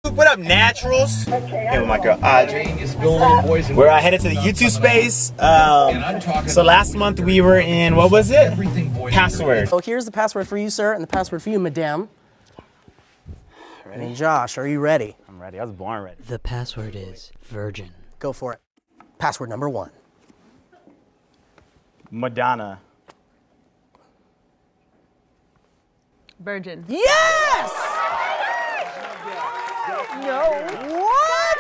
What up, naturals? Hey, with my girl Audrey. We're headed to the YouTube space. So last month we were in, what was it? Password. So here's the password for you, sir, and the password for you, madame. Ready? And Josh, are you ready? I'm ready. I was born ready. The password is virgin. Go for it. Password number 1. Madonna. Virgin. Yes! No. What?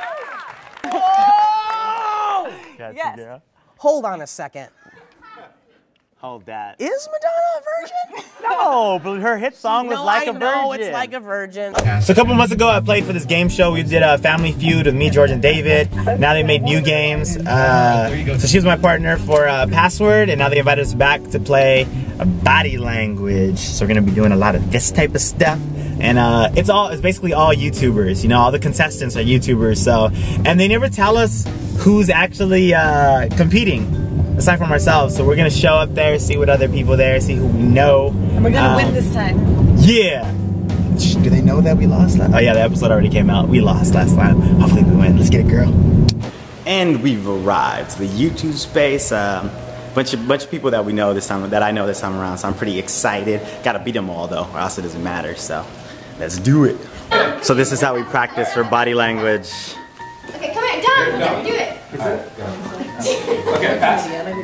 Oh! Yes. Girl. Hold on a second. Hold that. Is Madonna a virgin? No, but her hit song was Like a Virgin. No, it's Like a Virgin. So a couple months ago, I played for this game show. We did a Family Feud with me, George, and David. Now they made new games. So she was my partner for Password, and now they invited us back to play Body Language. So we're gonna be doing a lot of this type of stuff. And it's basically all YouTubers. You know, all the contestants are YouTubers. So, and they never tell us who's actually competing. Aside from ourselves, so we're gonna show up there, see what other people there, see who we know. And we're gonna win this time. Yeah. Do they know that we lost last? Oh yeah, the episode already came out. We lost last time. Hopefully we win. Let's get it, girl. And we've arrived to the YouTube space. Bunch of people that we know this time, that I know this time around. So I'm pretty excited. Gotta beat them all though, or else it doesn't matter. So let's do it. So this is how we practice for body language. Okay, come here, down. Do it. Okay, pass.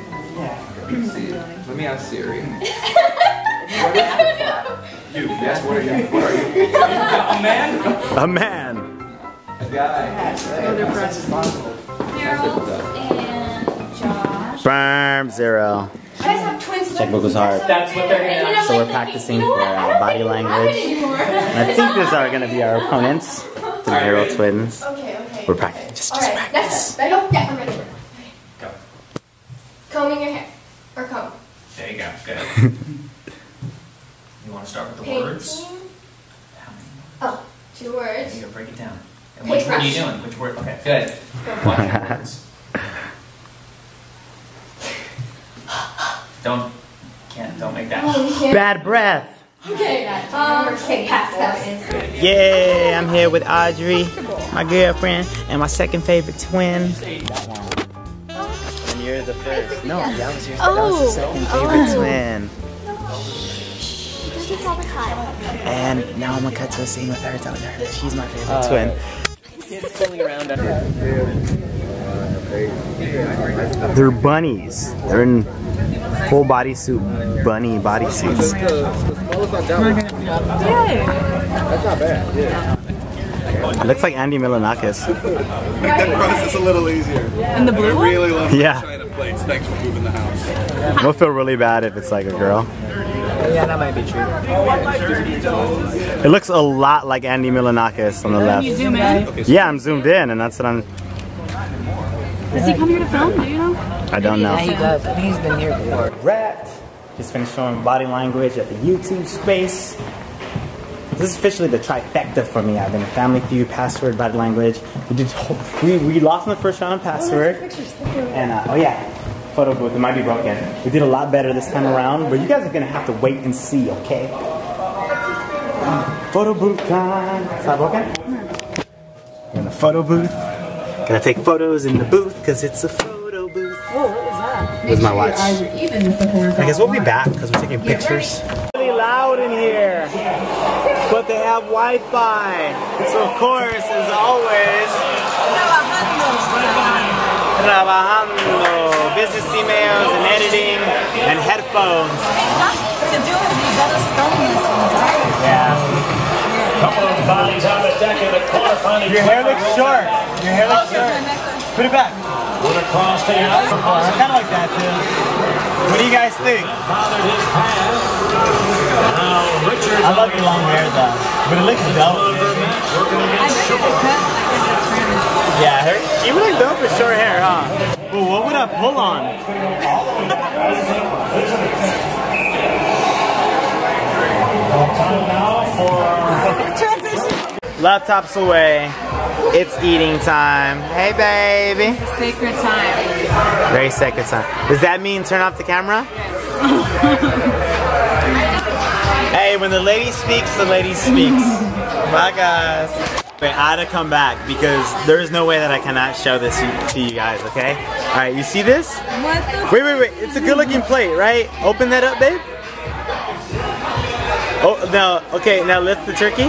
Let me ask Siri. You, yes, what are you? What are you? A man? A man. A guy. Harold and Josh. Bam, 0. You guys have twins. Checkbook was hard. That's what they're gonna. So we're practicing for body language. And I think these are gonna be our opponents, the Harold twins. Okay. We're practicing. Just Alright, practice. that's it. Yeah, I'm ready. Go. Combing your hair. Or comb. There you go. Good. You want to start with the words? Painting. Oh, 2 words. You gotta break it down. And Paint which word are you brush. doing? Which word? Okay, good. Watch your words. Don't make that. Bad breath. Okay, pass. Yay, I'm here with Audrey, my girlfriend, and my second favorite twin. And you're the first. No, that was your second favorite twin. And now I'm gonna cut to a scene with her, telling her that she's my favorite twin. They're bunnies. They're in full bodysuit, bunny bodysuits. That's not bad, yeah. It looks like Andy Milonakis. Make that process a little easier. And the blue one? I really love Yeah. China plates. Thanks for moving the house. We'll feel really bad if it's like a girl. Yeah, that might be true. It looks a lot like Andy Milonakis on the left. You zoom in? Yeah, I'm zoomed in, and that's what I'm. Does he come here to film? Do you know? I don't know. Yeah, he does. I think he's been here before. Rat. Just finished showing body language at the YouTube space. This is officially the trifecta for me. I've been in Family Feud, Password, body language. We lost in the first round on Password. And oh yeah, photo booth. It might be broken. We did a lot better this time around, but you guys are gonna have to wait and see, okay? Photo booth time. Is that broken? We're in the photo booth. Gonna take photos in the booth because it's a photo booth. Oh, what was that? It was my watch. I guess we'll be back because we're taking pictures. Really loud in here, but they have Wi-Fi. So of course, as always, trabajando, business emails and editing and headphones. Yeah. Your hair looks short. Your hair looks short. Put it back. I kind of like that too. What do you guys think? I love your long hair though, but it looks dope. Yeah, she would look dope with short hair, huh? Well, what would I pull on? Laptops away. It's eating time. Hey, baby. It's a sacred time. Very sacred time. Does that mean turn off the camera? Hey, when the lady speaks, the lady speaks. Bye, guys. Wait, I had to come back because there is no way that I cannot show this to you guys, okay? Alright, you see this? Wait, it's a good looking plate, right? Open that up, babe. Oh, now, okay, now lift the turkey.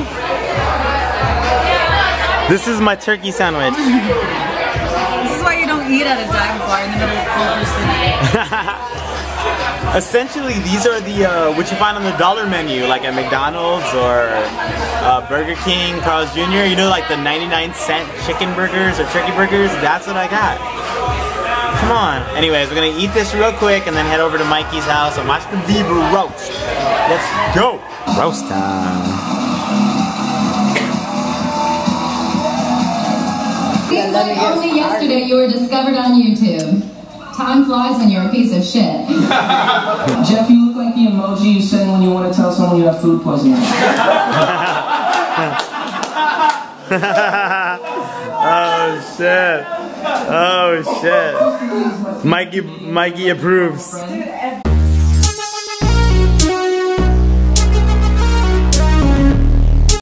This is my turkey sandwich. This is why you don't eat at a dive bar in the middle of Culver City. Essentially, these are the what you find on the dollar menu, like at McDonald's or Burger King, Carl's Jr. You know, like the 99-cent chicken burgers or turkey burgers. That's what I got. Come on. Anyways, we're gonna eat this real quick and then head over to Mikey's house and watch the beaver roast. Let's go. Roast time. Seems like only yesterday you were discovered on YouTube. Time flies when you're a piece of shit. Jeff, you look like the emoji you send when you want to tell someone you have food poisoning. Oh shit. Oh shit. Mikey approves.